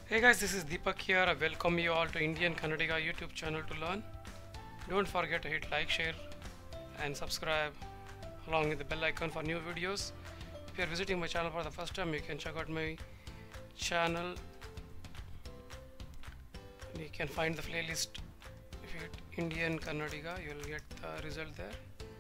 Hey guys, this is Deepak here. I welcome you all to Indian Kannada YouTube channel to learn. Don't forget to hit like, share and subscribe along with the bell icon for new videos. If you are visiting my channel for the first time, you can check out my channel. You can find the playlist. If you hit Indian Kannada, you will get the result there.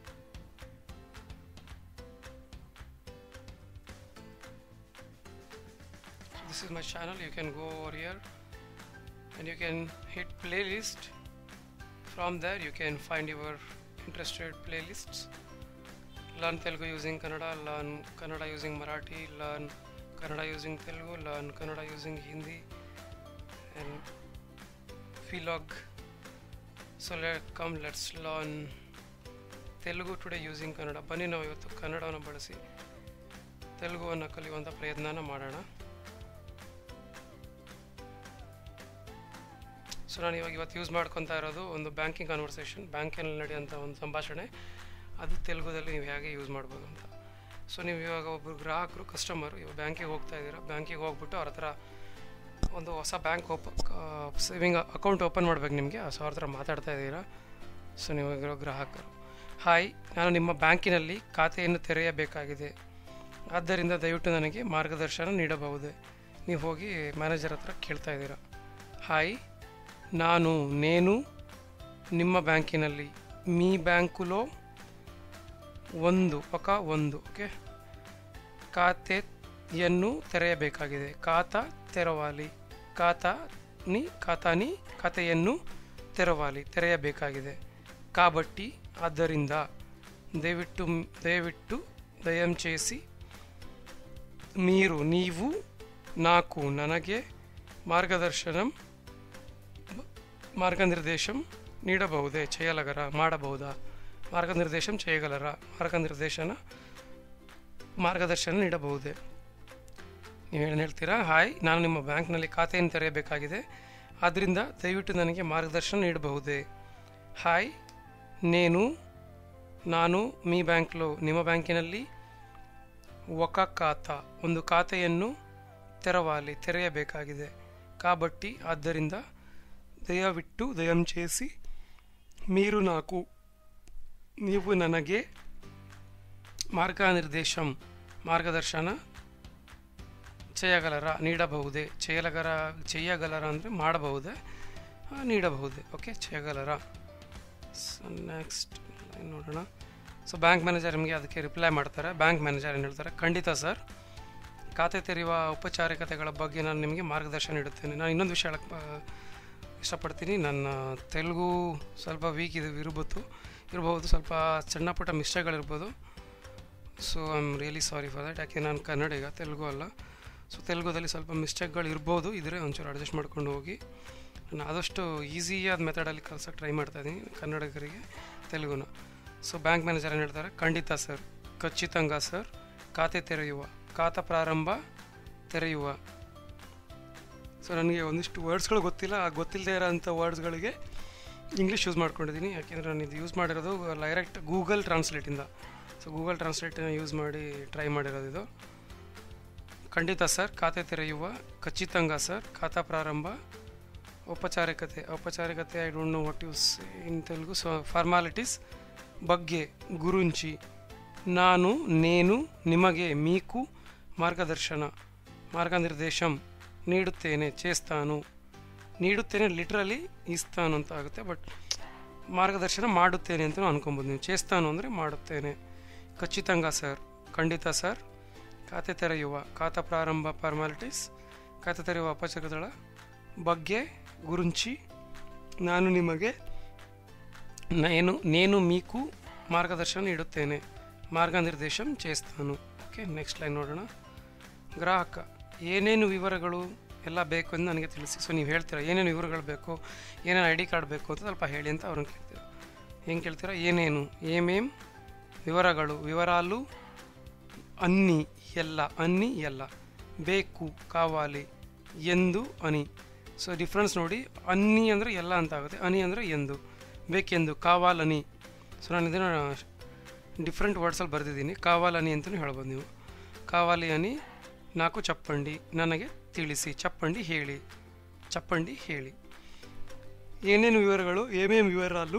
This is my channel. You can go over here and you can hit playlist. From there you can find your interested playlists. Learn Telugu using Kannada, learn Kannada using Marathi, learn Kannada using Telugu, learn Kannada using Hindi and vlog. So let's learn Telugu today using Kannada. ಬನ್ನಿ ನಾವು ಇವತ್ತು ಕನ್ನಡವನ್ನು ಬಳಸಿ ತೆಲುಗುವನ್ನು ಕಲಿಯುವಂಥ ಪ್ರಯತ್ನನ ಮಾಡೋಣ. So ನಾನು ಇವತ್ತು use ಮಾಡ್ಕೊತಾ ಇರೋದು ಒಂದು ಬ್ಯಾಂಕಿಂಗ್ ಕನ್ವರ್ಸೇಷನ್, ಬ್ಯಾಂಕಿನಲ್ಲಿ ನಡೆಯುವಂಥ ಒಂದು ಸಂಭಾಷಣೆ, ಅದು ತೆಲುಗುದಲ್ಲಿ ನೀವು ಹೇಗೆ ಯೂಸ್ ಮಾಡ್ಬೋದು ಅಂತ. ಸೊ ನೀವು ಇವಾಗ ಒಬ್ಬರು ಗ್ರಾಹಕರು, ಕಸ್ಟಮರು, ಇವಾಗ ಬ್ಯಾಂಕಿಗೆ ಹೋಗ್ತಾ ಇದ್ದೀರಾ. ಬ್ಯಾಂಕಿಗೆ ಹೋಗ್ಬಿಟ್ಟು ಅವ್ರ ಹತ್ರ ಒಂದು ಹೊಸ ಬ್ಯಾಂಕ್ ಸೇವಿಂಗ್ ಅಕೌಂಟ್ ಓಪನ್ ಮಾಡ್ಬೇಕು ನಿಮಗೆ. ಸೊ ಅವ್ರ ಹತ್ರ ಮಾತಾಡ್ತಾ ಇದ್ದೀರಾ. ಸೊ ನೀವು ಗ್ರಾಹಕರು, ಹಾಯ್, ನಾನು ನಿಮ್ಮ ಬ್ಯಾಂಕಿನಲ್ಲಿ ಖಾತೆಯನ್ನು ತೆರೆಯಬೇಕಾಗಿದೆ, ಆದ್ದರಿಂದ ದಯವಿಟ್ಟು ನನಗೆ ಮಾರ್ಗದರ್ಶನ ನೀಡಬಹುದೇ? ನೀವು ಹೋಗಿ ಮ್ಯಾನೇಜರ್ ಹತ್ರ ಕೇಳ್ತಾ ಇದ್ದೀರಾ. ಹಾಯ್, నేను ನಿಮ್ಮ ಬ್ಯಾಂಕಿನಲ್ಲಿ మీ బ్యాంకులో ಓಕೆ ಖಾತೆಯನ್ನು ತೆರೆಯಬೇಕಾಗಿದೆ. ಖಾತಾ ತೆರవాలి, ಖಾತೆಯನ್ನು ತೆರೆಯಬೇಕಾಗಿದೆ. కాబట్టి ಆದ್ದರಿಂದ ದಯವಿಟ್ಟು ದಯచేసి ನೀವು ನನಗೆ ಮಾರ್ಗನಿರ್ದೇಶನ ನೀಡಬಹುದೇ? ಮಾಡಬಹುದಾ? ಮಾರ್ಗದರ್ಶನ ನೀಡಬಹುದೇ? ನೀವು ಏನು ಹೇಳ್ತೀರಾ? ಹಾಯ್, ನಾನು ನಿಮ್ಮ ಬ್ಯಾಂಕ್ನಲ್ಲಿ ಖಾತೆಯನ್ನು ತೆರೆಯಬೇಕಾಗಿದೆ, ಆದ್ದರಿಂದ ದಯವಿಟ್ಟು ನನಗೆ ಮಾರ್ಗದರ್ಶನ ನೀಡಬಹುದೇ? ಹಾಯ್, ನಾನು మీ బ్యాంక్లో ನಿಮ್ಮ ಬ್ಯಾಂಕಿನಲ್ಲಿ ಒಂದು ಖಾತೆಯನ್ನು ತೆರೆಯಬೇಕಾಗಿದೆ. కాబట్టి ಆದ್ದರಿಂದ ದಯచేసి ನೀವು ನನಗೆ ಮಾರ್ಗದರ್ಶನ ನೀಡಬಹುದೇ? చేయగలరా ಅಂದರೆ ಮಾಡಬಹುದೇ, ನೀಡಬಹುದೇ. ಓಕೆ, చేయగలరా. ಸೊ ನೆಕ್ಸ್ಟ್ ನೋಡೋಣ. ಸೊ ಬ್ಯಾಂಕ್ ಮ್ಯಾನೇಜರ್ ನಿಮಗೆ ಅದಕ್ಕೆ ರಿಪ್ಲೈ ಮಾಡ್ತಾರೆ. ಬ್ಯಾಂಕ್ ಮ್ಯಾನೇಜರ್ ಏನು ಹೇಳ್ತಾರೆ? ಖಂಡಿತ ಸರ್, ಖಾತೆ ತೆರೆಯುವ ಔಪಚಾರಿಕತೆಗಳ ಬಗ್ಗೆ ನಾನು ನಿಮಗೆ ಮಾರ್ಗದರ್ಶನ ನೀಡುತ್ತೇನೆ. ನಾನು ಇನ್ನೊಂದು ವಿಷಯ ಹೇಳಕ್ಕೆ ಇಷ್ಟಪಡ್ತೀನಿ. ನನ್ನ ತೆಲುಗು ಸ್ವಲ್ಪ ವೀಕ್ ಇರಬಹುದು, ಸ್ವಲ್ಪ ಸಣ್ಣ ಪುಟ್ಟ ಮಿಸ್ಟೇಕ್ಗಳಿರ್ಬೋದು. So I am really sorry for that. ಯಾಕೆ ನಾನು ಕನ್ನಡಿಗ, ತೆಲುಗು ಅಲ್ಲ. ಸೊ ತೆಲುಗುದಲ್ಲಿ ಸ್ವಲ್ಪ ಮಿಸ್ಟೇಕ್ಗಳು ಇರ್ಬೋದು, ಇದ್ರೆ ಒಂಚೂರು ಅಡ್ಜಸ್ಟ್ ಮಾಡ್ಕೊಂಡು ಹೋಗಿ. ನಾನು ಆದಷ್ಟು ಈಸಿಯಾದ ಮೆಥಡಲ್ಲಿ ಕಲ್ಸೋಕ್ಕೆ ಟ್ರೈ ಮಾಡ್ತಾಯಿದ್ದೀನಿ ಕನ್ನಡಿಗರಿಗೆ ತೆಲುಗುನ. ಸೊ ಬ್ಯಾಂಕ್ ಮ್ಯಾನೇಜರ್ ಏನು ಹೇಳ್ತಾರೆ? ಖಂಡಿತ ಸರ್, ಖಚಿతంగా ಸರ್, ಖಾತಾ ಪ್ರಾರಂಭ ತೆರೆಯುವ. ಸೊ ನನಗೆ ಒಂದಿಷ್ಟು ವರ್ಡ್ಸ್ಗಳು ಗೊತ್ತಿಲ್ಲದೆ ಇರೋಂಥ ವರ್ಡ್ಸ್ಗಳಿಗೆ ಇಂಗ್ಲೀಷ್ ಯೂಸ್ ಮಾಡ್ಕೊಂಡಿದ್ದೀನಿ. ಯಾಕೆಂದರೆ ನಾನು ಇದು ಯೂಸ್ ಮಾಡಿರೋದು ಡೈರೆಕ್ಟ್ ಗೂಗಲ್ ಟ್ರಾನ್ಸ್ಲೇಟಿಂದ. ಸೊ ಗೂಗಲ್ ಟ್ರಾನ್ಸ್ಲೇಟನ್ನು ಯೂಸ್ ಮಾಡಿ ಟ್ರೈ ಮಾಡಿರೋದು ಇದು. ಖಂಡಿತ ಸರ್, ಖಾತೆ ತೆರೆಯುವ. ಖಚಿతంగా ಸರ್, ಖಾತಾ ಪ್ರಾರಂಭ. ಔಪಚಾರಿಕತೆ I don't know what use in Telugu. So formalities ಬಗ್ಗೆ, ಗುರುಂಚಿ. నేను ನಿಮಗೆ, మీకు ಮಾರ್ಗನಿರ್ದೇಶಂ ನೀಡುತ್ತೇನೆ, ನೀಡುತ್ತೇನೆ ಲಿಟ್ರಲಿ ಇಸ್ತಾನು ಅಂತ ಆಗುತ್ತೆ, ಬಟ್ ಮಾರ್ಗದರ್ಶನ ಮಾಡುತ್ತೇನೆ ಅಂತಲೂ ಅನ್ಕೊಬೋದು ನೀವು. చేస్తాను ಅಂದರೆ ಮಾಡುತ್ತೇನೆ. ಖಚಿతంగా ಸರ್, ಖಂಡಿತ ಸರ್, ಖಾತೆ ತೆರೆಯುವ, ಖಾತಾ ಪ್ರಾರಂಭ ಫಾರ್ಮಾಲಿಟೀಸ್, ಖಾತೆ ತೆರೆಯುವ ಔಪಚಾರಿಕತೆಗಳ ಬಗ್ಗೆ, ಗುರುಂಚಿ. నేను మీకు ಮಾರ್ಗದರ್ಶನ ನೀಡುತ್ತೇನೆ, ಮಾರ್ಗನಿರ್ದೇಶಂ చేస్తాను. ಓಕೆ, ನೆಕ್ಸ್ಟ್ ಲೈನ್ ನೋಡೋಣ. ಗ್ರಾಹಕ, ಏನೇನು ವಿವರಗಳು ಎಲ್ಲ ಬೇಕು ಎಂದು ನನಗೆ ತಿಳಿಸಿ. ಸೊ ನೀವು ಹೇಳ್ತೀರಾ ಏನೇನು ವಿವರಗಳು ಬೇಕು, ಏನೇನು ID ಕಾರ್ಡ್ ಬೇಕು ಅಂತ ಸ್ವಲ್ಪ ಹೇಳಿ ಅಂತ ಅವ್ರನ್ನ ಕೇಳ್ತೀರಾ. ಹೆಂಗೆ ಕೇಳ್ತೀರಾ? ಏನೇನು, ಏಮೇಂ ವಿವರಾಲು, ಅನ್ನಿ ಎಲ್ಲ, ಬೇಕು, ಕಾವಾಲಿ, ಎಂದು, ಅನಿ. ಸೊ ಡಿಫ್ರೆನ್ಸ್ ನೋಡಿ. ಅನ್ನಿ ಅಂದರೆ ಎಲ್ಲ ಅಂತ ಆಗುತ್ತೆ, ಅನಿ ಅಂದರೆ ಎಂದು, ಬೇಕೆಂದು, ಕಾವಾಲನಿ. ಸೊ ನಾನು ಇದನ್ನು ಡಿಫ್ರೆಂಟ್ ವರ್ಡ್ಸಲ್ಲಿ ಬರೆದಿದ್ದೀನಿ. ಕಾವಾಲನಿ ಅಂತಲೂ ಹೇಳ್ಬೋದು ನೀವು. ಕಾವಾಲಿ అని నాకు చెప్పండి, ನನಗೆ ತಿಳಿಸಿ. ಚಪ್ಪಂಡಿ ಹೇಳಿ. ಚಪ್ಪಂಡಿ ಹೇಳಿ. ಏನೇನು ವಿವರಗಳು, ಏನೇನು ವಿವರಗಳು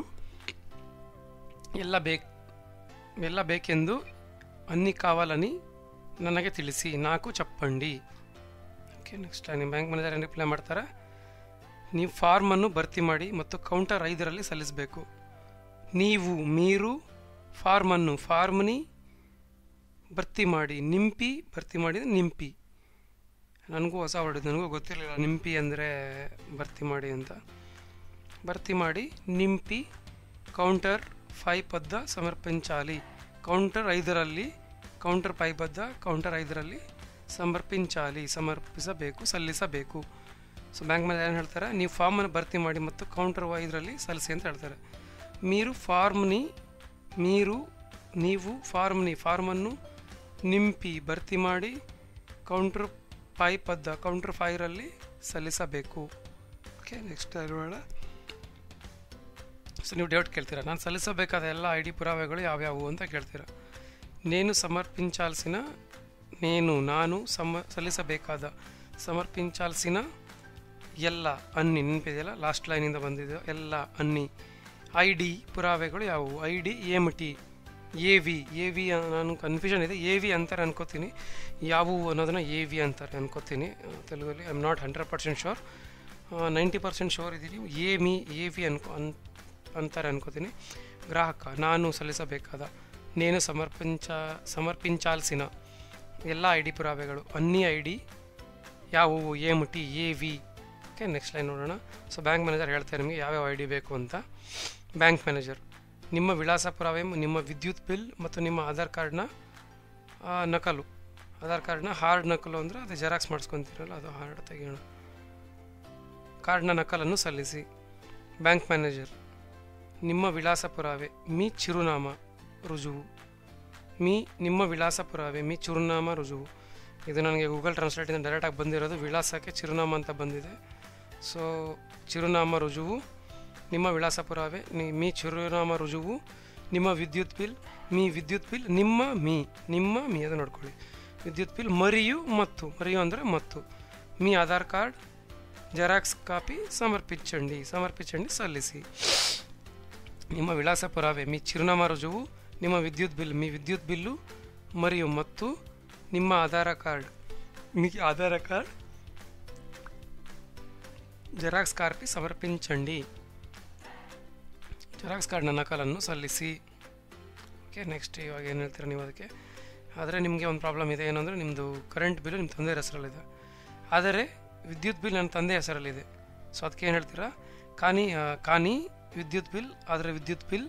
ಎಲ್ಲ ಬೇಕೆಂದು ಅನ್ನಿ ಕಾವಾలని ನನಗೆ ತಿಳಿಸಿ. 4 ಚಪ್ಪಂಡಿ. ಓಕೆ, ನೆಕ್ಸ್ಟ್ ನಿಮ್ಮ ಬ್ಯಾಂಕ್ ಮ್ಯಾನೇಜರ್ ಏನು ರಿಪ್ಲೈ ಮಾಡ್ತಾರೆ? ನೀವು ಫಾರ್ಮನ್ನು ಭರ್ತಿ ಮಾಡಿ ಮತ್ತು ಕೌಂಟರ್ 5ರಲ್ಲಿ ಸಲ್ಲಿಸಬೇಕು. మీరు ಫಾರ್ಮ್ನಿ ಭರ್ತಿ ಮಾಡಿ. ಭರ್ತಿ ಮಾಡಿದರೆ ನಿಂಪಿ. ನನಗೂ ಹೊಸ ವರ್ಡ್, ನನಗೂ ಗೊತ್ತಿರಲಿಲ್ಲ ನಿಂಪಿ ಅಂದರೆ ಭರ್ತಿ ಮಾಡಿ ಅಂತ. ಭರ್ತಿ ಮಾಡಿ ನಿಂಪಿ ಕೌಂಟರ್ 5 వద్ద సమర్పించాలి. ಕೌಂಟರ್ 5 వద్ద ಸಮರ್ಪಿಂಚಾಲಿ, ಸಮರ್ಪಿಸಬೇಕು, ಸಲ್ಲಿಸಬೇಕು. ಸೊ ಬ್ಯಾಂಕ್ ಮೇಲೆ ಏನು ಹೇಳ್ತಾರೆ? ನೀವು ಫಾರ್ಮನ್ನು ಭರ್ತಿ ಮಾಡಿ ಮತ್ತು ಕೌಂಟರ್ 5ರಲ್ಲಿ ಸಲ್ಲಿಸಿ ಅಂತ ಹೇಳ್ತಾರೆ. ನೀವು ಫಾರ್ಮನ್ನು ನಿಂಪಿ ಭರ್ತಿ ಮಾಡಿ ಕೌಂಟರ್ 5ರಲ್ಲಿ ಸಲ್ಲಿಸಬೇಕು. ಓಕೆ, ನೆಕ್ಸ್ಟ್ ಹೇಳೋಣ. ಸೊ ನೀವು ಡೌಟ್ ಕೇಳ್ತೀರಾ, ನಾನು ಸಲ್ಲಿಸಬೇಕಾದ ಎಲ್ಲ ID ಪುರಾವೆಗಳು ಯಾವ್ಯಾವು ಅಂತ ಕೇಳ್ತೀರಾ. ನಾನು ಸಲ್ಲಿಸಬೇಕಾದ ಸಮರ್ಪಿಂಚಾಲ್ಸಿನ ಎಲ್ಲ ಅನ್ನಿ, ನೆನಪಿದೆಯಲ್ಲ ಲಾಸ್ಟ್ ಲೈನಿಂದ ಬಂದಿದೆ, ಎಲ್ಲ ಅನ್ನಿ ID ಪುರಾವೆಗಳು ಯಾವುವು? ID ಏಮಿಟಿ, AV ನಾನು ಕನ್ಫ್ಯೂಷನ್ ಇದೆ, AV ಅಂತಾರೆ ಅನ್ಕೋತೀನಿ. ಯಾವುವು ಅನ್ನೋದನ್ನು AV ಅಂತಾರೆ ಅನ್ಕೋತೀನಿ ತೆಲುಗಲ್ಲಿ. I am not 100% sure, 90% sure ಇದ್ದೀನಿ. AV ಅಂತಾರೆ ಅನ್ಕೋತೀನಿ. ಗ್ರಾಹಕ, ನಾನು ಸಲ್ಲಿಸಬೇಕಾದ. నేను ಸಮರ್ಪಿಂಚಾಲ್ಸಿನ ಎಲ್ಲ ID ಪುರಾವೆಗಳು. ಅನ್ನಿ ID ಯಾವುವು? ಏಮಿಟಿ, AV. ಓಕೆ, ನೆಕ್ಸ್ಟ್ ಲೈನ್ ನೋಡೋಣ. ಸೊ ಬ್ಯಾಂಕ್ ಮ್ಯಾನೇಜರ್ ಹೇಳ್ತಾರೆ ನಿಮಗೆ ಯಾವ್ಯಾವ ID ಬೇಕು ಅಂತ. ಬ್ಯಾಂಕ್ ಮ್ಯಾನೇಜರ್, ನಿಮ್ಮ ವಿಳಾಸ ಪುರಾವೆ, ನಿಮ್ಮ ವಿದ್ಯುತ್ ಬಿಲ್ ಮತ್ತು ನಿಮ್ಮ ಆಧಾರ್ ಕಾರ್ಡ್ನ ನಕಲು. ಆಧಾರ್ ಕಾರ್ಡ್ನ ಹಾರ್ಡ್ ನಕಲು ಅಂದರೆ ಅದು ಜೆರಾಕ್ಸ್ ಮಾಡಿಸ್ಕೊತೀರಲ್ಲ, ಅದು ಹಾರ್ಡ್ ತೆಗೆಯೋಣ. ಕಾರ್ಡ್ನ ನಕಲನ್ನು ಸಲ್ಲಿಸಿ. ಬ್ಯಾಂಕ್ ಮ್ಯಾನೇಜರ್, ನಿಮ್ಮ ವಿಳಾಸ ಪುರಾವೆ, ಮೀ ಚಿರುನಾಮ ರುಜುವು. ನಿಮ್ಮ ವಿಳಾಸ ಪುರಾವೆ, ಮೀ ಚಿರುನಾಮ ರುಜುವು. ಇದು ನನಗೆ ಗೂಗಲ್ ಟ್ರಾನ್ಸ್ಲೇಟಿಂದ ಡೈರೆಕ್ಟಾಗಿ ಬಂದಿರೋದು, ವಿಳಾಸಕ್ಕೆ ಚಿರುನಾಮ ಅಂತ ಬಂದಿದೆ. ಸೊ ಚಿರುನಾಮ ರುಜುವು, ನಿಮ್ಮ ವಿಳಾಸ ಪುರಾವೆ, ಮೀ ಚಿರುನಾಮ ರುಜುವು. ನಿಮ್ಮ ವಿದ್ಯುತ್ ಬಿಲ್, ನಿಮ್ಮ ಮೀ ಅದು ನೋಡ್ಕೊಳ್ಳಿ. ವಿದ್ಯುತ್ ಬಿಲ್ ಮರಿಯು ಅಂದರೆ ಮತ್ತು. మీ ಆಧಾರ್ ಕಾರ್ಡ್ ಜೆರಾಕ್ಸ್ ಕಾಪಿ ಸಮರ್ಪಿಸಂడి ಸಲ್ಲಿಸಿ. ನಿಮ್ಮ ವಿಳಾಸ ಪುರಾವೆ, మీ చిరునామా రుజువు. ನಿಮ್ಮ ವಿದ್ಯುತ್ ಬಿಲ್ಲು మరియు ಮತ್ತು. ನಿಮ್ಮ ಆಧಾರ್ ಕಾರ್ಡ್, ಜೆರಾಕ್ಸ್ ಕಾಪಿ ಸಮರ್ಪಿಸಂడి. ಜೆರಾಕ್ಸ್ ಕಾರ್ಡ್ನ ನಕಲನ್ನು ಸಲ್ಲಿಸಿ. ಓಕೆ, ನೆಕ್ಸ್ಟ್ ಇವಾಗ ಏನು ಹೇಳ್ತೀರಾ ನೀವು ಅದಕ್ಕೆ? ಆದರೆ ನಿಮಗೆ ಒಂದು ಪ್ರಾಬ್ಲಮ್ ಇದೆ, ಏನಂದರೆ ನಿಮ್ಮದು ಕರೆಂಟ್ ಬಿಲ್ಲು ನಿಮ್ಮ ತಂದೆ ಹೆಸರಲ್ಲಿದೆ, ಆದರೆ ವಿದ್ಯುತ್ ಬಿಲ್ ನನ್ನ ತಂದೆ ಹೆಸರಲ್ಲಿದೆ. ಸೊ ಅದಕ್ಕೆ ಏನು ಹೇಳ್ತೀರಾ? కానీ ವಿದ್ಯುತ್ ಬಿಲ್, ಆದರೆ ವಿದ್ಯುತ್ ಬಿಲ್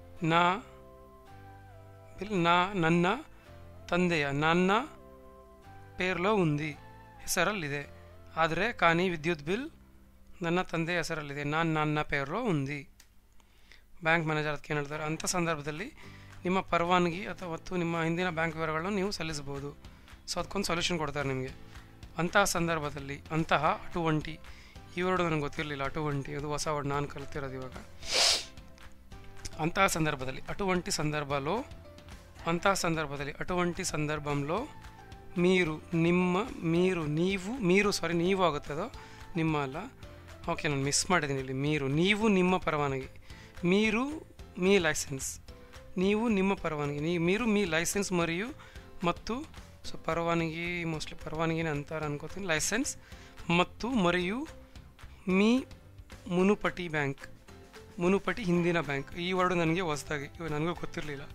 ನನ್ನ ತಂದೆಯ ನನ್ನ పేరులో ఉంది, ಹೆಸರಲ್ಲಿದೆ. ಆದರೆ కానీ ವಿದ್ಯುತ್ ಬಿಲ್ ನನ್ನ ತಂದೆಯ ಹೆಸರಲ್ಲಿದೆ, ನನ್ನ పేరులో ఉంది. ಬ್ಯಾಂಕ್ ಮ್ಯಾನೇಜರ್ ಅದಕ್ಕೆ ಏನು ಹೇಳ್ತಾರೆ? ಅಂಥ ಸಂದರ್ಭದಲ್ಲಿ ನಿಮ್ಮ ಪರವಾನಗಿ ಮತ್ತು ನಿಮ್ಮ ಹಿಂದಿನ ಬ್ಯಾಂಕ್ ವಿವರಗಳನ್ನು ನೀವು ಸಲ್ಲಿಸಬಹುದು. ಸೊ ಅದಕ್ಕೊಂದು ಸೊಲ್ಯೂಷನ್ ಕೊಡ್ತಾರೆ ನಿಮಗೆ. ಅಂತಹ ಸಂದರ್ಭದಲ್ಲಿ ಅಟುವಂಟಿ, ಈ ವರ್ಡ್ ನನಗೆ ಗೊತ್ತಿರಲಿಲ್ಲ, ಅಟುವಂಟಿ ಅದು ಹೊಸ ವರ್ಡ್, ನಾನು ಕಲಿತಿರೋದು ಇವಾಗ. అంతా సందర్భದಲ್ಲಿ అటువంటి సందర్భంలో ನೀವು ಆಗುತ್ತದೋ ನಿಮ್ಮ ಅಲ್ಲ. ಓಕೆ, ನಾನು ಮಿಸ್ ಮಾಡಿದ್ದೀನಿ ಇಲ್ಲಿ. ನೀವು ನಿಮ್ಮ ಪರವಾನಗಿ, మీ ಲೈಸೆನ್ಸ್, ನೀವು ನಿಮ್ಮ ಪರವಾನಗಿ, మీరు మీ ಲೈಸೆನ್ಸ್ ಮತ್ತು ಸೊ ಪರವಾನಗಿ, ಮೋಸ್ಟ್ಲಿ ಪರವಾನಗಿನೇ ಅಂತಾರೆ ಅನ್ಕೋತೀನಿ, ಲೈಸೆನ್ಸ್ మరియు మీ ಮುನುಪಟಿ ಬ್ಯಾಂಕ್, ಮುನುಪಟಿ ಹಿಂದಿನ ಬ್ಯಾಂಕ್. ಈ ವರ್ಡು ನನಗೆ ಹೊಸದಾಗಿ, ನನಗೂ ಗೊತ್ತಿರಲಿಲ್ಲ.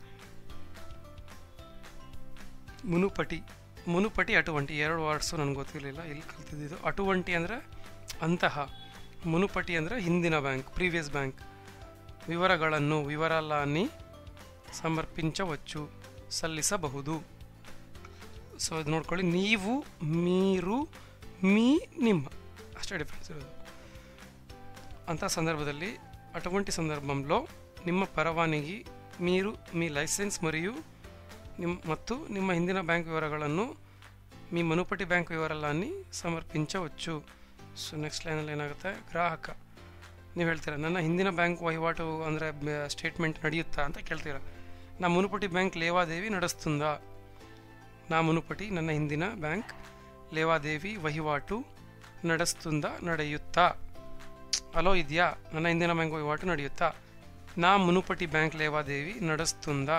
ಮುನುಪಟಿ ಅಟುವಂಟಿ, ಎರಡು ವರ್ಡ್ಸು ನನಗೆ ಗೊತ್ತಿರಲಿಲ್ಲ, ಇಲ್ಲಿ ಕಲ್ತಿದ್ದು. ಅಟುವಂಟಿ ಅಂದರೆ ಅಂತಹ, ಮುನುಪಟಿ ಅಂದರೆ ಹಿಂದಿನ ಬ್ಯಾಂಕ್, ಪ್ರೀವಿಯಸ್ ಬ್ಯಾಂಕ್. ವಿವರಗಳನ್ನು ಸಮರ್ಪಿಸవచ్చు, ಸಲ್ಲಿಸಬಹುದು. ಸೊ ಇದು ನೋಡ್ಕೊಳ್ಳಿ, ನೀವು, మీరు, ನಿಮ್ಮ ಅಷ್ಟೇ ಡಿಫ್ರೆನ್ಸ್ ಇರೋದು. ಅಂಥ ಸಂದರ್ಭದಲ್ಲಿ అటువంటి సందర్భంలో ನಿಮ್ಮ ಪರವಾನಗಿ, మీరు మీ ಲೈಸೆನ್ಸ್ ಮತ್ತು ನಿಮ್ಮ ಹಿಂದಿನ ಬ್ಯಾಂಕ್ ವಿವರಗಳನ್ನು మీ ಮುನುಪಟಿ ಬ್ಯಾಂಕ್ ವಿವರಗಳನ್ನು ಸಮರ್ಪಿಸవచ్చు. ಸೊ ನೆಕ್ಸ್ಟ್ ಲೈನಲ್ಲಿ ಏನಾಗುತ್ತೆ? ಗ್ರಾಹಕ, ನೀವು ಹೇಳ್ತೀರಾ ನನ್ನ ಹಿಂದಿನ ಬ್ಯಾಂಕ್ ವಹಿವಾಟು ಅಂದರೆ ಸ್ಟೇಟ್ಮೆಂಟ್ ನಡೆಯುತ್ತಾ ಅಂತ ಕೇಳ್ತೀರಾ. ನಾ ಮುನುಪಟಿ ಬ್ಯಾಂಕ್ ಲೇವಾದೇವಿ ನಡೆಸ್ತುಂದಾ? ನಾ ಮುನುಪಟಿ ನನ್ನ ಹಿಂದಿನ ಬ್ಯಾಂಕ್ ಲೇವಾದೇವಿ ವಹಿವಾಟು ನಡೆಸ್ತುಂదా ನಡೆಯುತ್ತಾ. ಅಲೋ ಇದೆಯಾ, ನನ್ನ ಹಿಂದಿನ ಬ್ಯಾಂಕ್ ವಹಿವಾಟು ನಡೆಯುತ್ತಾ. నా మునుపటి బ్యాంక్ లేవాదేవి నడుస్తుందా.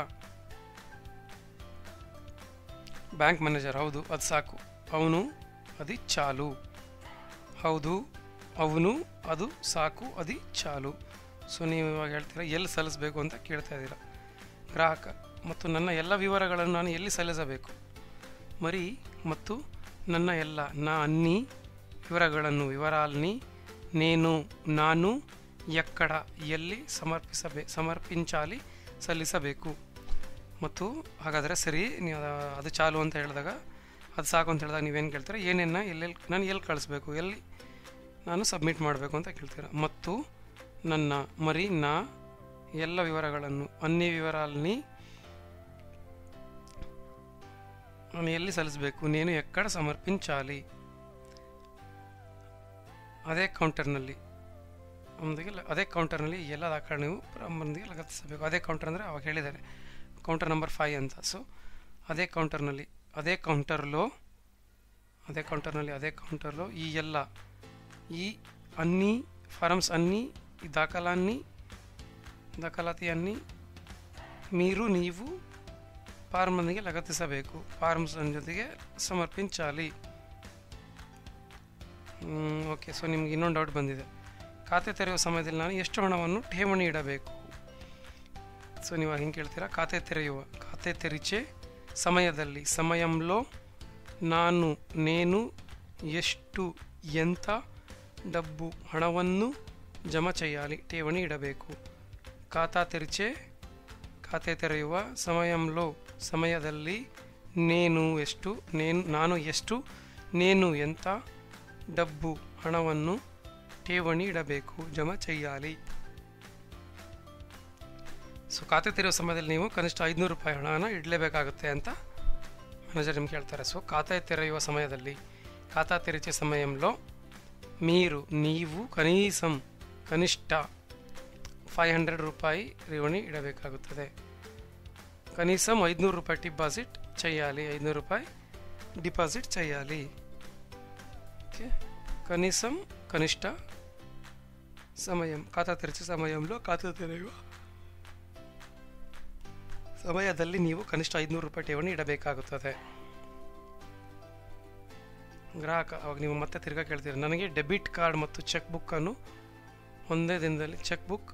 ಬ್ಯಾಂಕ್ ಮ್ಯಾನೇಜರ್ ಹೌದು ಅದು ಸಾಕು. ಅವನು ಅದು ಚಾಲು. ಹೌದು ಅವನು ಅದು ಸಾಕು ಅದು ಚಾಲು. ಸೊ ನೀವು ಇವಾಗ ಹೇಳ್ತೀರಾ ಎಲ್ಲಿ ಸಲ್ಲಿಸಬೇಕು ಅಂತ ಕೇಳ್ತಾ ಇದ್ದೀರಾ. ಗ್ರಾಹಕ ಮತ್ತು ನನ್ನ ಎಲ್ಲ ವಿವರಗಳನ್ನು ನಾನು ಎಲ್ಲಿ ಸಲ್ಲಿಸಬೇಕು. ಮರಿ ಮತ್ತು ನನ್ನ ಎಲ್ಲ ನಾ ಅన్ని ವಿವರಗಳನ್ನು ವಿವರಾಲ್ನಿ నేను ನಾನು ಎಕ್ಕಡ ಎಲ್ಲಿ ಸಮರ್ಪಿಂಚಾಲಿ ಸಲ್ಲಿಸಬೇಕು. ಮತ್ತು ಹಾಗಾದರೆ ಸರಿ ನೀವು ಅದು ಚಾಲು ಅಂತ ಹೇಳಿದಾಗ ಅದು ಸಾಕು ಅಂತ ಹೇಳಿದಾಗ ನೀವೇನು ಕೇಳ್ತೀರಾ, ಏನೇನು ಎಲ್ಲೆಲ್ಲಿ ನಾನು ಎಲ್ಲಿ ಕಳಿಸ್ಬೇಕು, ಎಲ್ಲಿ ನಾನು ಸಬ್ಮಿಟ್ ಮಾಡಬೇಕು ಅಂತ ಕೇಳ್ತೀರಾ. ಮತ್ತು ನನ್ನ ಮರಿ ನಾ ಎಲ್ಲ ವಿವರಗಳನ್ನು ಅన్ని వివరాల్ని ನಾನು ಎಲ್ಲಿ ಸಲ್ಲಿಸಬೇಕು, నేను ఎక్కడ సమర్పించాలి. ಅದೇ ಕೌಂಟರ್ನಲ್ಲಿ ಅದೇ ಕೌಂಟರ್ನಲ್ಲಿ ಎಲ್ಲ ದಾಖಲೆ ನೀವು ಮಂದಿಗೆ ಲಗತ್ತಿಸಬೇಕು. ಅದೇ ಕೌಂಟರ್ ಅಂದರೆ ಅವಾಗ ಹೇಳಿದ್ದಾರೆ ಕೌಂಟರ್ ನಂಬರ್ 5 ಅಂತ. ಸೊ ಅದೇ ಕೌಂಟರ್లో ఈ ಎಲ್ಲ ఈ అన్ని ఫారమ్స్ అన్నీ ఈ ದಾಖಲಾತಿ ಅన్నీ ನೀವು ಫಾರ್ಮ್ ಮಂದಿಗೆ ಲಗತ್ತಿಸಬೇಕು. ಫಾರ್ಮ್ಸ್ ಜೊತೆಗೆ ಸಮರ್ಪಿಂಚಾಲಿ. ಓಕೆ. ಸೊ ನಿಮ್ಗೆ ಇನ್ನೊಂದು ಡೌಟ್ ಬಂದಿದೆ. ಖಾತೆ ತೆರೆಯುವ ಸಮಯದಲ್ಲಿ ನಾನು ಎಷ್ಟು ಹಣವನ್ನು ಠೇವಣಿ ಇಡಬೇಕು. ಸೊ ನೀವು ಹಿಂಗೆ ಕೇಳ್ತೀರಾ, ಖಾತೆ ತೆರಿಚೆ ಸಮಯದಲ್ಲಿ ಸಮయంలో నేను ಎಷ್ಟು ಎಂಥ ಡಬ್ಬು ಹಣವನ್ನು ಜಮಾ చేయాలి ಠೇವಣಿ ಇಡಬೇಕು. ಖಾತೆ ತೆರೆಯುವ ಸಮಯದಲ್ಲಿ ನಾನು ಎಂಥ ಡಬ್ಬು ಹಣವನ್ನು ಠೇವಣಿ ಇಡಬೇಕು ಜಮಾ చేయాలి. ಸೊ ಖಾತೆ ತೆರೆಯುವ ಸಮಯದಲ್ಲಿ ನೀವು ಕನಿಷ್ಠ 500 ರೂಪಾಯಿ ಹಣನ ಇಡಲೇಬೇಕಾಗುತ್ತೆ ಅಂತ ಮ್ಯಾನೇಜರ್ ನಿಮ್ಗೆ ಹೇಳ್ತಾರೆ. ಸೊ ಖಾತೆ ತೆರೆಯುವ ಸಮಯದಲ್ಲಿ ಖಾತಾ ತೆರಿಚೆ ಸಮయంలో ನೀವು ಕನಿಷ್ಠ 500 ರೂಪಾಯಿ ಠೇವಣಿ ಇಡಬೇಕಾಗುತ್ತದೆ. ಕನಿಷ್ಠ 500 ರೂಪಾಯಿ ಡಿಪಾಸಿಟ್ చేయాలి. 500 ರೂಪಾಯಿ ಡಿಪಾಸಿಟ್ చేయాలి. ఓకే. కనిష్ట సమయం ఖాతా తెరిచే సమయంలో ఖాతా తెರೆಯುವ ಸಮಯದಲ್ಲಿ ನೀವು ಕನಿಷ್ಠ 500 ರೂಪಾಯಿ ಠೇವಣಿ ಇಡಬೇಕಾಗುತ್ತದೆ. ಗ್ರಾಹಕ ಅವಾಗ ನೀವು ಮತ್ತೆ ತಿರ್ಗಾ ಕೇಳ್ತೀರಿ, ನನಗೆ ಡೆಬಿಟ್ ಕಾರ್ಡ್ ಮತ್ತು ಚೆಕ್ ಬುಕ್ ಅನ್ನು ಒಂದೇ ದಿನದಲ್ಲಿ ಚೆಕ್ ಬುಕ್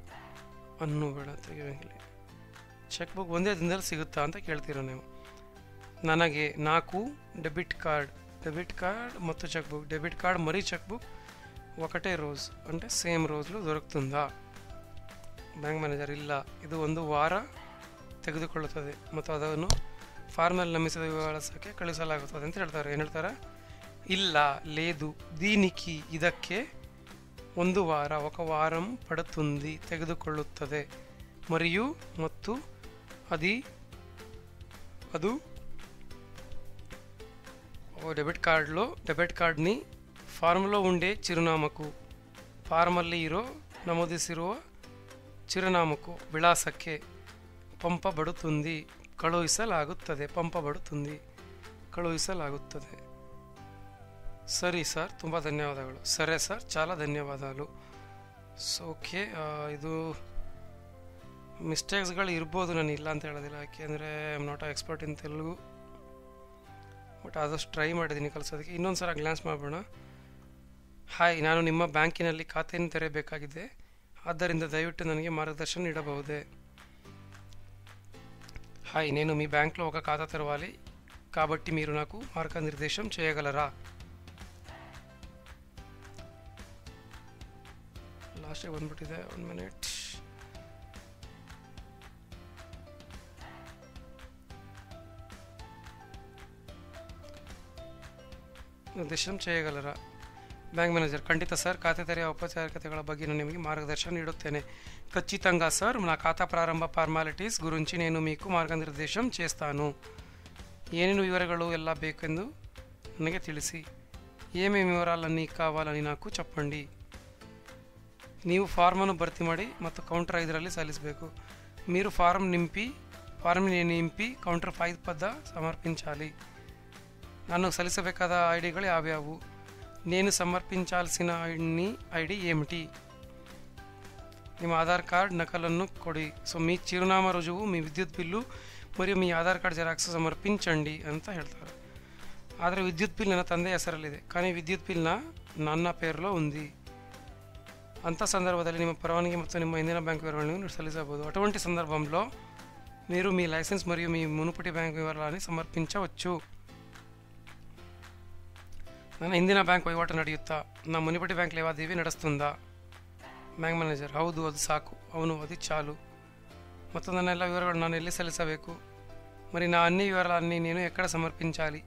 ಒಂದೇ ದಿನದಲ್ಲಿ ಸಿಗುತ್ತಾ ಅಂತ ಕೇಳ್ತೀರ ನೀವು. ನನಗೆ 4 ಡೆಬಿಟ್ ಕಾರ್ಡ್ ಮತ್ತು ಚೆಕ್ ಬುಕ್, ಡೆಬಿಟ್ ಕಾರ್ಡ್ ಮರಿ ಚೆಕ್ ಬುಕ್ ఒకటే రోజు అంటే సేమ్ రోజులో దొరుకుతుందా. ಬ್ಯಾಂಕ್ ಮ್ಯಾನೇಜರ್ ಇಲ್ಲ, ಇದು 1 ವಾರ ತೆಗೆದುಕೊಳ್ಳುತ್ತದೆ ಮತ್ತು ಅದನ್ನು ಫಾರ್ಮಲ್ಲಿ ನಮಿಸಿದ ವಿಳಾಸಕ್ಕೆ ಕಳಿಸಲಾಗುತ್ತದೆ ಅಂತ ಹೇಳ್ತಾರೆ. ಏನು ಹೇಳ್ತಾರೆ, ಇಲ್ಲ లేదు దీనికి ಇದಕ್ಕೆ 1 ವಾರ ఒక వారం పడుతుంది ತೆಗೆದುಕೊಳ್ಳುತ್ತದೆ మరియు ಮತ್ತು ಅದು ಡೆಬಿಟ್ ಕಾರ್ಡ್ని ಫಾರ್ಮ್లో ఉండే చిరునామాకు ಫಾರ್ಮಲ್ಲಿ ನಮೂದಿಸಿರುವ ಚಿರುನಾಮಕು ವಿಳಾಸಕ್ಕೆ ಕಳುಹಿಸಲಾಗುತ್ತದೆ. ಸರಿ ಸರ್, ತುಂಬ ಧನ್ಯವಾದಗಳು. ಸರಿ ಸರ್, చాలా ಧನ್ಯವಾದಗಳು. ಸೊ ಓಕೆ, ಇದು ಮಿಸ್ಟೇಕ್ಸ್ಗಳು ಇರ್ಬೋದು, ನಾನು ಇಲ್ಲ ಅಂತ ಹೇಳೋದಿಲ್ಲ, ಯಾಕೆಂದರೆ I am not expert in Telugu. But ಆದಷ್ಟು ಟ್ರೈ ಮಾಡಿದ್ದೀನಿ ಕಲಿಸೋದಕ್ಕೆ. ಇನ್ನೊಂದು ಸಲ ಗ್ಲಾನ್ಸ್ ಮಾಡೋಣ. ಹಾಯ್, ನಾನು ನಿಮ್ಮ ಬ್ಯಾಂಕಿನಲ್ಲಿ ಖಾತೆಯನ್ನು ತೆರೆಯಬೇಕಾಗಿದೆ, ಆದ್ದರಿಂದ దయವಿಟ್ಟು ನನಗೆ మార్గదర్శనం ನೀಡಬಹುದೇ. హాయ్, నేను మీ బ్యాంక్లో ఒక ఖాతా తెరవాలి, కాబట్టి మీరు నాకు మార్గనిర్దేశం చేయగలరా. లాస్ట్ ಬಂದ್ಬಿಟ್ಟಿದೆ, 1 minute. ನಿರ್ದೇಶನ చేయగలరా. ಬ್ಯಾಂಕ್ ಮ್ಯಾನೇಜರ್, ಖಂಡಿತ ಸರ್, ಖಾತೆ ತೆರೆಯುವ ಔಪಚಾರಿಕತೆಗಳ ಬಗ್ಗೆ ನಾನು ನಿಮಗೆ ಮಾರ್ಗದರ್ಶನ ನೀಡುತ್ತೇನೆ. ఖచ్చితంగా సార్, నా ఖాతా ప్రారంభ ఫార్మాలిటీస్ గురించి నేను మీకు మార్గనిర్దేశం చేస్తాను. ಏನೇನು ವಿವರಗಳು ಎಲ್ಲ ಬೇಕೆಂದು ನನಗೆ ತಿಳಿಸಿ. ಏಮೇನು ವಿವರಾಲన్నీ ಕಾವಾలని నాకు చెప్పండి. ನೀವು ಫಾರ್ಮನ್ನು ಭರ್ತಿ ಮಾಡಿ ಮತ್ತು ಕೌಂಟರ್ 5ರಲ್ಲಿ ಸಲ್ಲಿಸಬೇಕು. మీరు ఫారం నింపి కౌంటర్ 5 వద్ద సమర్పించాలి. ನಾನು సలిసಬೇಕಾದ ఐడిಗಳು యావ్యావు నేను సమర్పించాల్సిన అన్ని ఐడి ఏమిటి ನಿಮ್ಮ ఆధార్ కార్డ్ నకలను కొడి సో మీ చిరునామా రుజువు మీ విద్యుత్ బిల్లు మరియు మీ ఆధార్ కార్డ్ ಜೆರಾಕ್ಸ್ ಸಮರ್ಪಿಂಚಂడి ಅಂತ ಹೇಳ್ತಾರೆ ಆದರೆ ವಿದ್ಯುತ್ ಬಿಲ್ ನನ್ನ ತಂದೆ ಹೆಸರಲ್ಲಿದೆ కానీ ವಿದ್ಯುತ್ ಬಿಲ್ ನನ್ನ పేరులో ఉంది అంత సందర్భದಲ್ಲಿ ನಿಮ್ಮ ಪರವಾನಗಿ ಮತ್ತು ನಿಮ್ಮ ಹಿಂದಿನ ಬ್ಯಾಂಕ್ ವಿವರಗಳನ್ನು ಸಲ್ಲಿಸಬಹುದು అటువంటి సందర్భంలో మీరు మీ లైసెన్స్ మరియు మీ మునుపటి బ్యాంక్ వివరాలను సమర్పించవచ్చు ನನ್ನ ಹಿಂದಿನ ಬ್ಯಾಂಕ್ ವಹಿವಾಟು ನಡೆಯುತ್ತಾ నా మునుపటి బ్యాంక్ ಲೇವಾದೇವಿ ನಡೆస్తుందా ಬ್ಯಾಂಕ್ ಮ್ಯಾನೇಜರ್ ಹೌದು ಅದು ಸಾಕು ಅವನು ಅದು ಚಾಲು ಮತ್ತು ನನ್ನ ಎಲ್ಲ ವಿವರಗಳು ನಾನು ಎಲ್ಲಿ ಸಲ್ಲಿಸಬೇಕು మరి నా అన్ని వివరాలన్నీ నేను ఎక్కడ సమర్పించాలి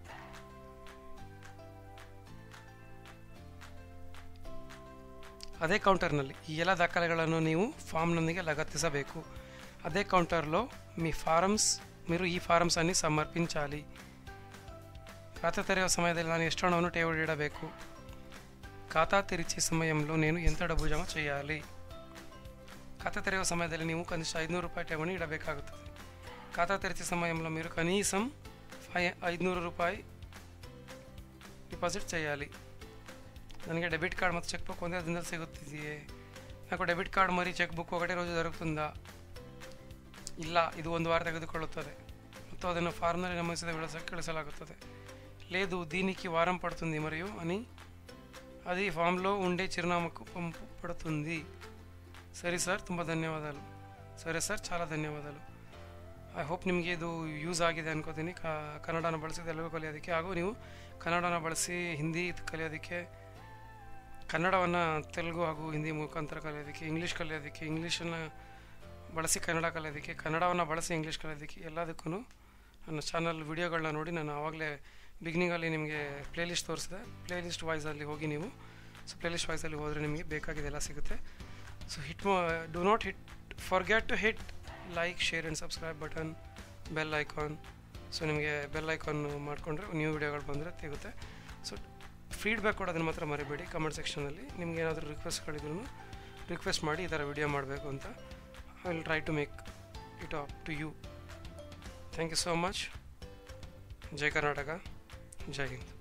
ಅದೇ ಕೌಂಟರ್ನಲ್ಲಿ ಈ ಎಲ್ಲ ದಾಖಲೆಗಳನ್ನು ನೀವು ಫಾರ್ಮ್ನೊಂದಿಗೆ ಲಗತ್ತಿಸಬೇಕು ಅದೇ ಕೌಂಟರ್లో మీరు ఈ ఫారమ్స్ అన్ని సమర్పించాలి ఖాతా తెరిచే సమಯದಲ್ಲಿ ನಾನು ಎಷ್ಟು ಹಣವನ್ನು ಠೇವಣಿ ಇಡಬೇಕು ಖಾತಾ ತೆರೆಯುವ ಸಮయంలో నేను ఎంత డబ్బు జమ చేయాలి ఖాతా తెరిచే సమಯದಲ್ಲಿ ನೀವು ಕನಿಷ್ಠ 500 ರೂಪಾಯಿ ಠೇವಣಿ ಇಡಬೇಕಾಗುತ್ತದೆ ಖಾತಾ ತೆರೆಯುವ ಸಮయంలో మీరు కనీసం 500 ರೂಪಾಯಿ ಡಿಪಾಸಿಟ್ చేయాలి ನನಗೆ ಡೆಬಿಟ್ ಕಾರ್ಡ್ ಮತ್ತು ಚೆಕ್ ಬುಕ್ ಒಂದೇ ದಿನದಲ್ಲಿ ಸಿಗುತ್ತಿದೆಯೇ నాకు ಡೆಬಿಟ್ ಕಾರ್ಡ್ మరియు ಚೆಕ್ ಬುಕ್ ఒకటే రోజు దొరుకుతుందా ಇಲ್ಲ ಇದು ಒಂದು ವಾರ ತೆಗೆದುಕೊಳ್ಳುತ್ತದೆ ಮತ್ತು ಅದನ್ನು ಫಾರ್ಮ್ನಲ್ಲಿ ನಮೂದಿಸಿದ ವಿಳಾಸಕ್ಕೆ ಕಳಿಸಲಾಗುತ್ತದೆ లేదు దీనికి వారం పడుతుంది మరియు అది ఫామ్లో ఉండే చిరునామాకు పంపబడుతుంది ಸರಿ ಸರ್ ತುಂಬ ಧನ್ಯವಾದಗಳು ಸರಿ ಸರ್ చాలా ಧನ್ಯವಾದಗಳು ಐ ಹೋಪ್ ನಿಮಗೆ ಇದು ಯೂಸ್ ಆಗಿದೆ ಅನ್ಕೋತೀನಿ ಕನ್ನಡನ ಬಳಸಿ ತೆಲುಗು ಕಲಿಯೋದಕ್ಕೆ ಹಾಗೂ ನೀವು ಕನ್ನಡನ ಬಳಸಿ ಹಿಂದಿ ಕಲಿಯೋದಕ್ಕೆ ಕನ್ನಡವನ್ನು ತೆಲುಗು ಹಾಗೂ ಹಿಂದಿ ಮುಖಾಂತರ ಕಲಿಯೋದಕ್ಕೆ ಇಂಗ್ಲೀಷ್ ಕಲಿಯೋದಕ್ಕೆ ಇಂಗ್ಲೀಷನ್ನು ಬಳಸಿ ಕನ್ನಡ ಕಲಿಯೋದಕ್ಕೆ ಕನ್ನಡವನ್ನು ಬಳಸಿ ಇಂಗ್ಲೀಷ್ ಕಲಿಯೋದಕ್ಕೆ ಎಲ್ಲದಕ್ಕೂ ನನ್ನ ಚಾನಲ್ ವಿಡಿಯೋಗಳನ್ನ ನೋಡಿ ನಾನು ಆವಾಗಲೇ ಬಿಗಿನಿಂಗಲ್ಲಿ ನಿಮಗೆ ಪ್ಲೇಲಿಸ್ಟ್ ತೋರಿಸಿದೆ ಪ್ಲೇಲಿಸ್ಟ್ ವಾಯ್ಸಲ್ಲಿ ಹೋಗಿ ನೀವು ಸೊ ಪ್ಲೇಲಿಸ್ಟ್ ವಾಯ್ಸಲ್ಲಿ ಹೋದರೆ ನಿಮಗೆ ಬೇಕಾಗಿದೆಲ್ಲ ಸಿಗುತ್ತೆ so do not forget to hit like share and subscribe button bell icon so ನಿಮಗೆ ಬೆಲ್ ಐಕಾನ್ ಮಾಡಿಕೊಂಡ್ರೆ ನ್ಯೂ ವಿಡಿಯೋಗಳು ಬಂದರೆ ಸಿಗುತ್ತೆ ಸೊ ಫೀಡ್ಬ್ಯಾಕ್ ಕೊಡೋದನ್ನು ಮಾತ್ರ ಮರಿಬೇಡಿ ಕಮೆಂಟ್ ಸೆಕ್ಷನಲ್ಲಿ ನಿಮ್ಗೆ ಏನಾದರೂ ರಿಕ್ವೆಸ್ಟ್ಗಳಿದ್ರು ರಿಕ್ವೆಸ್ಟ್ ಮಾಡಿ ಈ ಥರ ವಿಡಿಯೋ ಮಾಡಬೇಕು ಅಂತ I will try to make it up to you thank you so much ಜೈ ಕರ್ನಾಟಕ ಜೈ ಹಿಂದ್